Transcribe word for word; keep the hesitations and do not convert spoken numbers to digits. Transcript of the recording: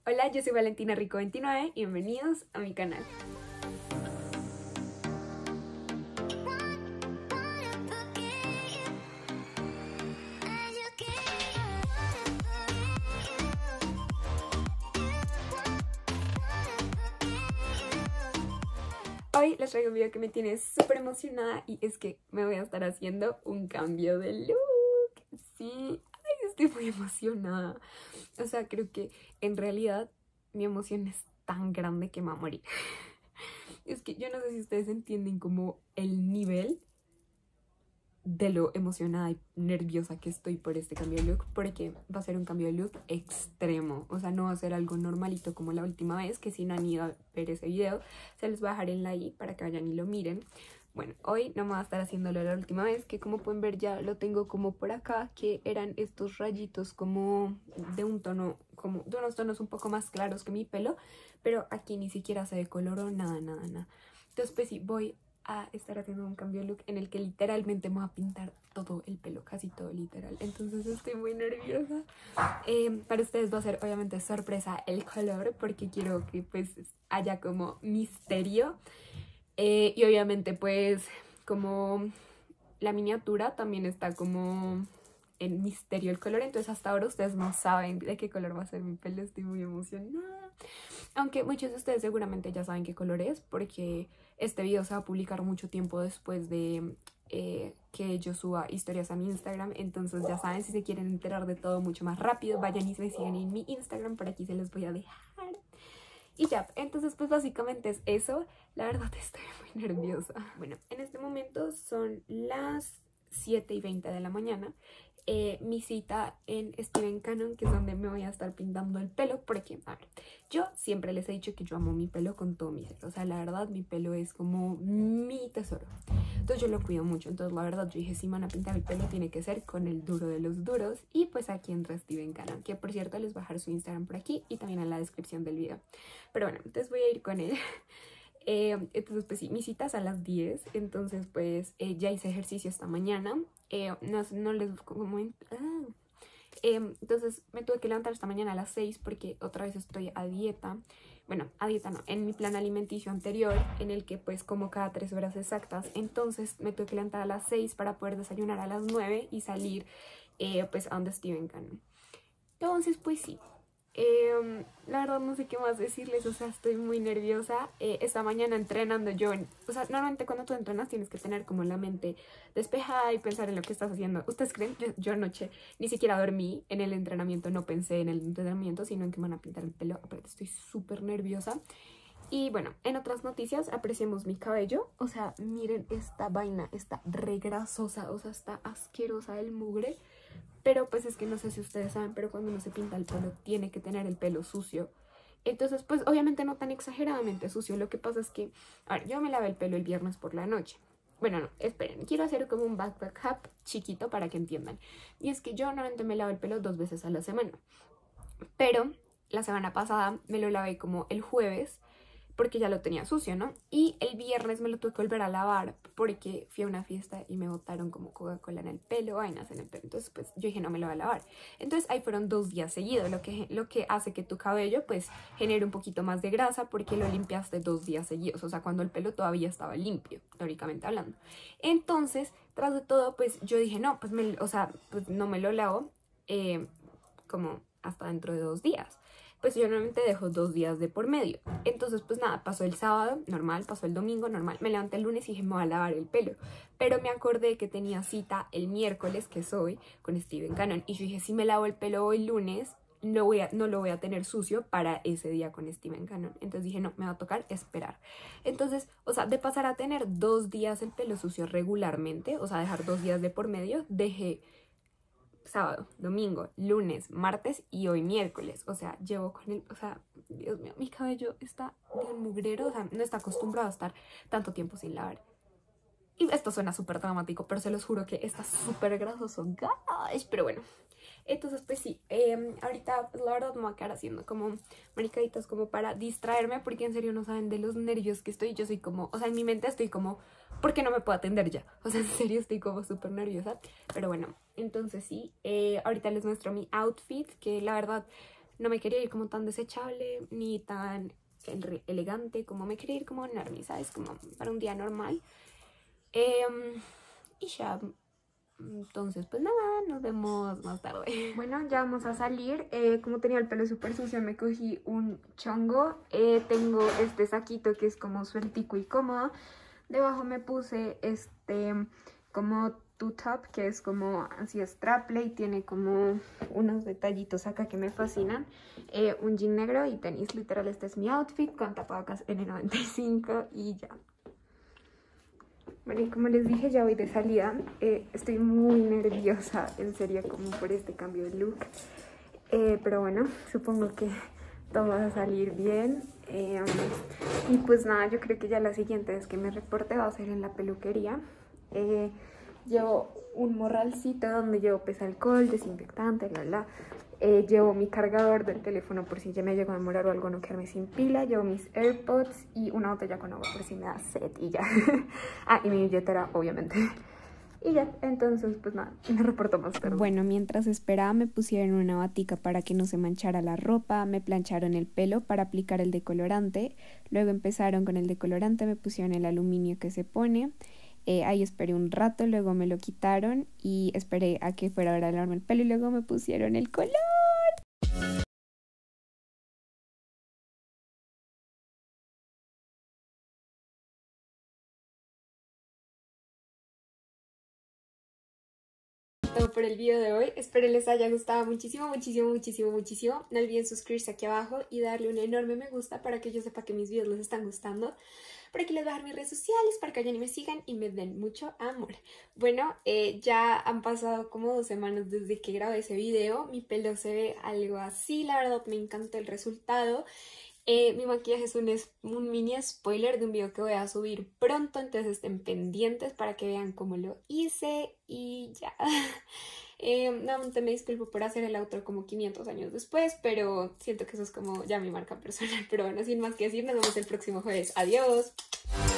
Hola, yo soy Valentina Rico veintinueve y bienvenidos a mi canal. Hoy les traigo un video que me tiene súper emocionada y es que me voy a estar haciendo un cambio de look. Sí, ay, estoy muy emocionada. O sea, creo que en realidad mi emoción es tan grande que me va a morir. Es que yo no sé si ustedes entienden como el nivel de lo emocionada y nerviosa que estoy por este cambio de look, porque va a ser un cambio de look extremo. O sea, no va a ser algo normalito como la última vez, que si no han ido a ver ese video, se les va a dejar en la i para que vayan y lo miren. Bueno, hoy no me va a estar haciéndolo la última vez, que como pueden ver ya lo tengo como por acá, que eran estos rayitos como de un tono, como de unos tonos un poco más claros que mi pelo, pero aquí ni siquiera se decoloró, nada, nada, nada. Entonces pues sí, voy a estar haciendo un cambio de look en el que literalmente me voy a pintar todo el pelo, casi todo literal. Entonces estoy muy nerviosa. Eh, para ustedes va a ser obviamente sorpresa el color, porque quiero que pues haya como misterio. Eh, y obviamente pues como la miniatura también está como en misterio el color, entonces hasta ahora ustedes no saben de qué color va a ser mi pelo. Estoy muy emocionada. Aunque muchos de ustedes seguramente ya saben qué color es, porque este video se va a publicar mucho tiempo después de eh, que yo suba historias a mi Instagram. Entonces ya saben, si se quieren enterar de todo mucho más rápido, vayan y me sigan en mi Instagram, por aquí se los voy a dejar. Y ya, entonces pues básicamente es eso. La verdad estoy muy nerviosa. Bueno, en este momento son las siete y veinte de la mañana. Eh, mi cita en Steven Cannon, que es donde me voy a estar pintando el pelo, porque, a ver, yo siempre les he dicho que yo amo mi pelo con todo mi ser. O sea, la verdad, mi pelo es como mi tesoro. Entonces yo lo cuido mucho. Entonces la verdad yo dije, si me van a pintar el pelo tiene que ser con el duro de los duros. Y pues aquí entra Steven Cannon, que por cierto les voy a dejar su Instagram por aquí y también en la descripción del video. Pero bueno, entonces voy a ir con él. Eh, entonces pues sí, mi cita es a las diez. Entonces pues eh, ya hice ejercicio esta mañana. Eh, no, no les... Como, ah. eh, entonces me tuve que levantar esta mañana a las seis porque otra vez estoy a dieta. Bueno, a dieta no, en mi plan alimenticio anterior, en el que pues como cada tres horas exactas. Entonces me tuve que levantar a las seis para poder desayunar a las nueve y salir eh, pues a donde Steven Cannon. Entonces pues sí, eh, la verdad no sé qué más decirles. O sea, estoy muy nerviosa. Eh, esta mañana entrenando yo, en, o sea, normalmente cuando tú entrenas tienes que tener como la mente despejada y pensar en lo que estás haciendo. ¿Ustedes creen? Yo, yo anoche ni siquiera dormí en el entrenamiento, no pensé en el entrenamiento, sino en que me van a pintar el pelo. Aparte estoy súper nerviosa. Y bueno, en otras noticias, apreciemos mi cabello. O sea, miren esta vaina, está re grasosa, o sea, está asquerosa el mugre. Pero pues es que no sé si ustedes saben, pero cuando uno se pinta el pelo tiene que tener el pelo sucio. Entonces pues obviamente no tan exageradamente sucio. Lo que pasa es que, a ver, yo me lavé el pelo el viernes por la noche. Bueno, no, esperen, quiero hacer como un backpack up chiquito para que entiendan. Y es que yo normalmente me lavo el pelo dos veces a la semana. Pero la semana pasada me lo lavé como el jueves, porque ya lo tenía sucio, ¿no? Y el viernes me lo tuve que volver a lavar porque fui a una fiesta y me botaron como Coca-Cola en el pelo, vainas en el pelo. Entonces pues yo dije, no me lo voy a lavar. Entonces ahí fueron dos días seguidos, lo que, lo que hace que tu cabello pues genere un poquito más de grasa porque lo limpiaste dos días seguidos. O sea, cuando el pelo todavía estaba limpio, teóricamente hablando. Entonces, tras de todo, pues yo dije, no, pues, me, o sea, pues no me lo lavo eh, como hasta dentro de dos días. Pues yo normalmente dejo dos días de por medio. Entonces pues nada, pasó el sábado, normal, pasó el domingo, normal. Me levanté el lunes y dije, me voy a lavar el pelo. Pero me acordé que tenía cita el miércoles, que es hoy, con Steven Cannon. Y yo dije, si me lavo el pelo hoy lunes, no, voy a, no lo voy a tener sucio para ese día con Steven Cannon. Entonces dije, no, me va a tocar esperar. Entonces, o sea, de pasar a tener dos días el pelo sucio regularmente, o sea, dejar dos días de por medio, dejé sábado, domingo, lunes, martes y hoy miércoles. O sea, llevo con el... O sea, Dios mío, mi cabello está de un mugrero. O sea, no está acostumbrado a estar tanto tiempo sin lavar. Y esto suena súper dramático, pero se los juro que está súper grasoso. Gosh, pero bueno. Entonces, pues sí, eh, ahorita pues, la verdad me voy a quedar haciendo como maricaditas como para distraerme, porque en serio no saben de los nervios que estoy. Yo soy como, o sea, en mi mente estoy como, ¿por qué no me puedo atender ya? O sea, en serio estoy como súper nerviosa. Pero bueno, entonces sí, eh, ahorita les muestro mi outfit, que la verdad no me quería ir como tan desechable ni tan elegante, como me quería ir como normal, ¿sabes? Como para un día normal. Eh, y ya, entonces pues nada, nos vemos más tarde. Bueno, ya vamos a salir. Eh, como tenía el pelo súper sucio, me cogí un chongo. Eh, tengo este saquito que es como sueltico y cómodo. Debajo me puse este como two-top, que es como así straple y tiene como unos detallitos acá que me fascinan. Eh, un jean negro y tenis, literal este es mi outfit con tapabocas ene noventa y cinco y ya. Bueno, y como les dije, ya voy de salida. Eh, estoy muy nerviosa, en serio, como por este cambio de look. Eh, pero bueno, supongo que todo va a salir bien. Eh, y pues nada, yo creo que ya la siguiente vez que me reporte va a ser en la peluquería. Eh, llevo un morralcito donde llevo pesa alcohol, desinfectante, la la. Eh, llevo mi cargador del teléfono por si ya me llego a demorar o algo, no quedarme sin pila. Llevo mis AirPods y una botella con agua por si me da sed y ya. Ah, y mi billetera, obviamente. Y ya, entonces pues nada, me reporto más tarde. Bueno, mientras esperaba me pusieron una batica para que no se manchara la ropa, me plancharon el pelo para aplicar el decolorante, luego empezaron con el decolorante, me pusieron el aluminio que se pone. Eh, ahí esperé un rato, luego me lo quitaron y esperé a que fuera hora de lavarme el pelo y luego me pusieron el color. Todo por el video de hoy. Espero les haya gustado muchísimo, muchísimo, muchísimo, muchísimo. No olviden suscribirse aquí abajo y darle un enorme me gusta para que yo sepa que mis videos les están gustando. Por aquí les voy a dejar mis redes sociales para que vayan y me sigan y me den mucho amor. Bueno, eh, ya han pasado como dos semanas desde que grabé ese video. Mi pelo se ve algo así, la verdad me encantó el resultado. Eh, mi maquillaje es un, es un mini spoiler de un video que voy a subir pronto, entonces estén pendientes para que vean cómo lo hice y ya. Eh, nuevamente me disculpo por hacer el outro como quinientos años después, pero siento que eso es como ya mi marca personal. Pero bueno, sin más que decir, nos vemos el próximo jueves. Adiós.